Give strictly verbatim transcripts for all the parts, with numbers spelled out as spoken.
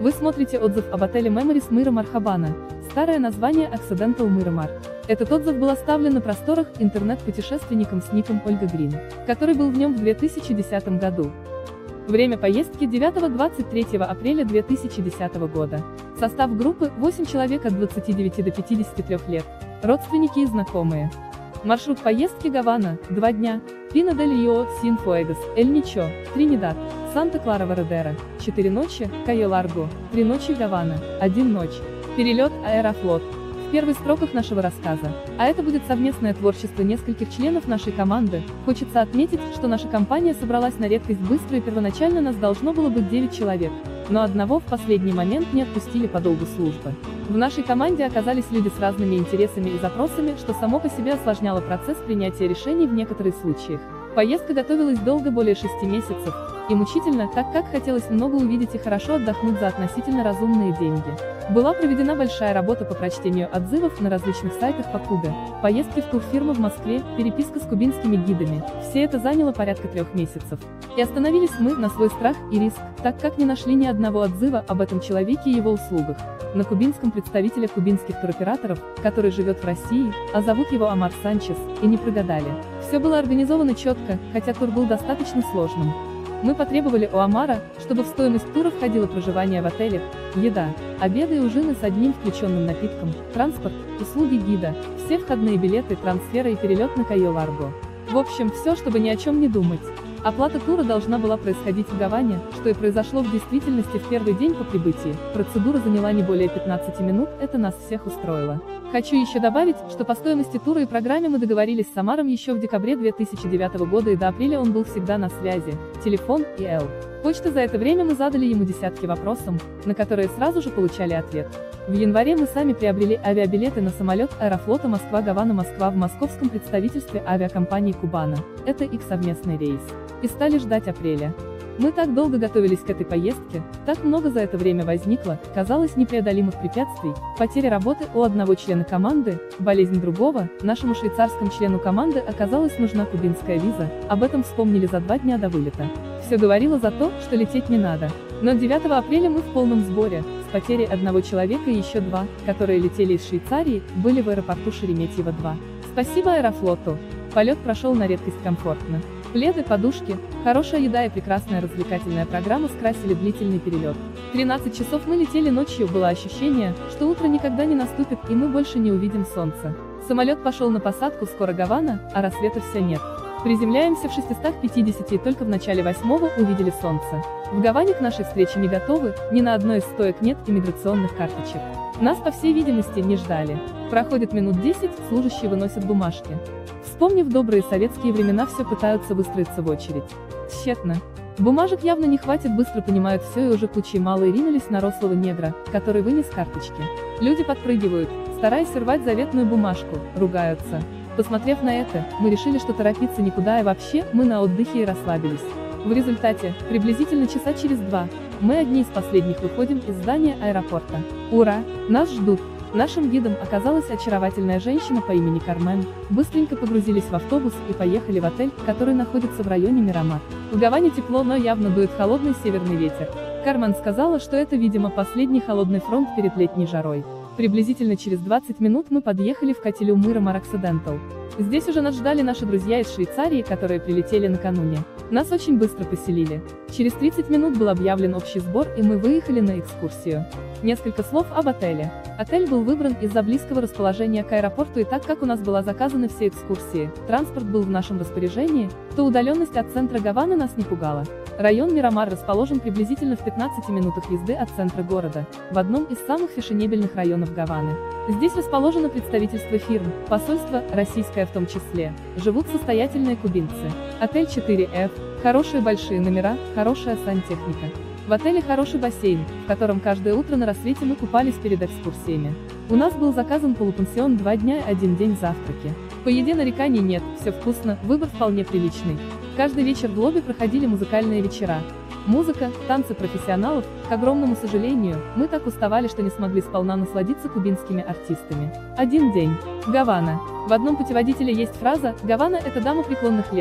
Вы смотрите отзыв об отеле Memories Miramar Habana, старое название Occidental Miramar. Этот отзыв был оставлен на просторах интернет-путешественником с ником Ольга Грин, который был в нем в две тысячи десятом году. Время поездки девятого — двадцать третьего апреля две тысячи десятого года. Состав группы — восемь человек от двадцати девяти до пятидесяти трёх лет, родственники и знакомые. Маршрут поездки: Гавана — два дня, Пино дель Рио, Синфуэгос, Эль Ничо, Тринидад, Санта-Клара Вердера, четыре ночи, Кайо Ларго, три ночи, Гавана, один ночь. Перелет Аэрофлот. В первых строках нашего рассказа. А это будет совместное творчество нескольких членов нашей команды. Хочется отметить, что наша компания собралась на редкость быстро, и первоначально нас должно было быть девять человек. Но одного в последний момент не отпустили по долгу службы. В нашей команде оказались люди с разными интересами и запросами, что само по себе осложняло процесс принятия решений в некоторых случаях. Поездка готовилась долго, более шести месяцев, и мучительно, так как хотелось много увидеть и хорошо отдохнуть за относительно разумные деньги. Была проведена большая работа по прочтению отзывов на различных сайтах по Кубе, поездки в турфирмы в Москве, переписка с кубинскими гидами. Все это заняло порядка трех месяцев. И остановились мы на свой страх и риск, так как не нашли ни одного отзыва об этом человеке и его услугах. На кубинском представителя кубинских туроператоров, который живет в России, а зовут его Амар Санчес, и не прогадали. Все было организовано четко, хотя тур был достаточно сложным. Мы потребовали у Амара, чтобы в стоимость тура входило проживание в отелях, еда, обеды и ужины с одним включенным напитком, транспорт, услуги гида, все входные билеты, трансферы и перелет на Кайо Ларго. В общем, все, чтобы ни о чем не думать. Оплата тура должна была происходить в Гаване, что и произошло в действительности в первый день по прибытии. Процедура заняла не более пятнадцати минут, это нас всех устроило. Хочу еще добавить, что по стоимости тура и программе мы договорились с Амаром еще в декабре две тысячи девятого года, и до апреля он был всегда на связи, телефон и эл. Почта. За это время мы задали ему десятки вопросов, на которые сразу же получали ответ. В январе мы сами приобрели авиабилеты на самолет Аэрофлота Москва-Гавана-Москва в московском представительстве авиакомпании Кубана. Это их совместный рейс. И стали ждать апреля. Мы так долго готовились к этой поездке, так много за это время возникло, казалось, непреодолимых препятствий, потеря работы у одного члена команды, болезнь другого, нашему швейцарскому члену команды оказалась нужна кубинская виза, об этом вспомнили за два дня до вылета. Все говорило за то, что лететь не надо. Но девятого апреля мы в полном сборе, с потерей одного человека, и еще два, которые летели из Швейцарии, были в аэропорту Шереметьево-два. Спасибо Аэрофлоту. Полет прошел на редкость комфортно. Пледы, подушки, хорошая еда и прекрасная развлекательная программа скрасили длительный перелет. тринадцать часов мы летели ночью, было ощущение, что утро никогда не наступит и мы больше не увидим солнца. Самолет пошел на посадку, скоро Гавана, а рассвета все нет. Приземляемся в шестистах пятидесяти, и только в начале восьмого увидели солнце. В Гаване к нашей встрече не готовы, ни на одной из стоек нет иммиграционных карточек. Нас, по всей видимости, не ждали. Проходит минут десять, служащие выносят бумажки. Вспомнив добрые советские времена, все пытаются выстроиться в очередь. Тщетно. Бумажек явно не хватит, быстро понимают все, и уже кучей малые ринулись на рослого негра, который вынес карточки. Люди подпрыгивают, стараясь рвать заветную бумажку, ругаются. Посмотрев на это, мы решили, что торопиться никуда, и вообще, мы на отдыхе и расслабились. В результате, приблизительно часа через два, мы одни из последних выходим из здания аэропорта. Ура! Нас ждут! Нашим гидом оказалась очаровательная женщина по имени Кармен. Быстренько погрузились в автобус и поехали в отель, который находится в районе Мирамар. В Гаване тепло, но явно дует холодный северный ветер. Кармен сказала, что это, видимо, последний холодный фронт перед летней жарой. Приблизительно через двадцать минут мы подъехали в котелю Miramar Occidental. Здесь уже нас ждали наши друзья из Швейцарии, которые прилетели накануне. Нас очень быстро поселили. Через тридцать минут был объявлен общий сбор, и мы выехали на экскурсию. Несколько слов об отеле. Отель был выбран из-за близкого расположения к аэропорту, и так как у нас была заказаны все экскурсии, транспорт был в нашем распоряжении, то удаленность от центра Гаваны нас не пугала. Район Мирамар расположен приблизительно в пятнадцати минутах езды от центра города, в одном из самых фешенебельных районов Гаваны. Здесь расположено представительство фирм, посольство, российское в том числе, живут состоятельные кубинцы. Отель четыре эф, хорошие большие номера, хорошая сантехника. В отеле хороший бассейн, в котором каждое утро на рассвете мы купались перед экскурсиями. У нас был заказан полупансион два дня и один день завтраки. По еде нареканий нет, все вкусно, выбор вполне приличный. Каждый вечер в лобби проходили музыкальные вечера. Музыка, танцы профессионалов, к огромному сожалению, мы так уставали, что не смогли сполна насладиться кубинскими артистами. Один день. Гавана. В одном путеводителе есть фраза «Гавана – это дама преклонных лет».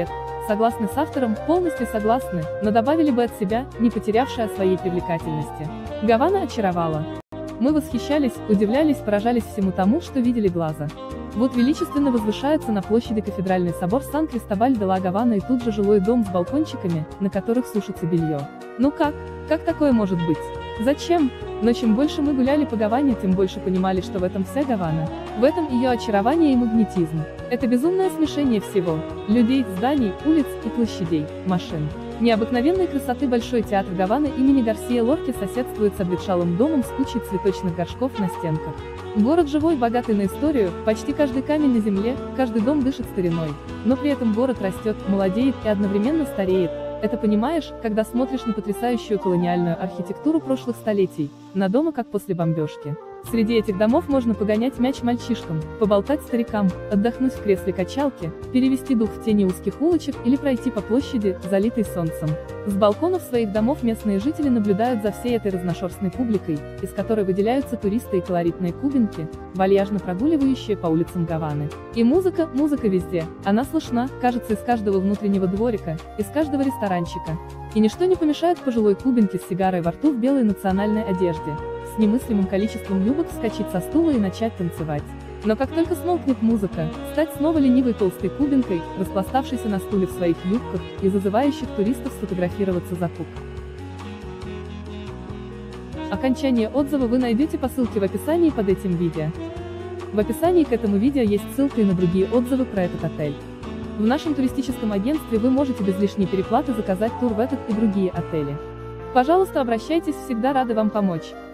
согласны с автором, полностью согласны, но добавили бы от себя, не потерявшая своей привлекательности. Гавана очаровала. Мы восхищались, удивлялись, поражались всему тому, что видели глаза. Вот величественно возвышается на площади кафедральный собор Сан-Кристобаль-де-ла-Гавана и тут же жилой дом с балкончиками, на которых сушится белье. Ну как? Как такое может быть? Зачем? Но чем больше мы гуляли по Гаване, тем больше понимали, что в этом вся Гавана. В этом ее очарование и магнетизм. Это безумное смешение всего. Людей, зданий, улиц и площадей, машин. Необыкновенной красоты Большой театр Гаваны имени Гарсия Лорки соседствует с обветшалым домом с кучей цветочных горшков на стенках. Город живой, богатый на историю, почти каждый камень на земле, каждый дом дышит стариной. Но при этом город растет, молодеет и одновременно стареет. Это понимаешь, когда смотришь на потрясающую колониальную архитектуру прошлых столетий, на дома как после бомбежки. Среди этих домов можно погонять мяч мальчишкам, поболтать старикам, отдохнуть в кресле качалки, перевести дух в тени узких улочек или пройти по площади, залитой солнцем. С балконов своих домов местные жители наблюдают за всей этой разношерстной публикой, из которой выделяются туристы и колоритные кубинки, вальяжно прогуливающие по улицам Гаваны. И музыка, музыка везде, она слышна, кажется, из каждого внутреннего дворика, из каждого ресторанчика. И ничто не помешает пожилой кубинке с сигарой во рту в белой национальной одежде, с немыслимым количеством юбок вскочить со стула и начать танцевать. Но как только смолкнет музыка, стать снова ленивой толстой кубинкой, распластавшейся на стуле в своих юбках и зазывающих туристов сфотографироваться за куб. Окончание отзыва вы найдете по ссылке в описании под этим видео. В описании к этому видео есть ссылка и на другие отзывы про этот отель. В нашем туристическом агентстве вы можете без лишней переплаты заказать тур в этот и другие отели. Пожалуйста, обращайтесь, всегда рады вам помочь.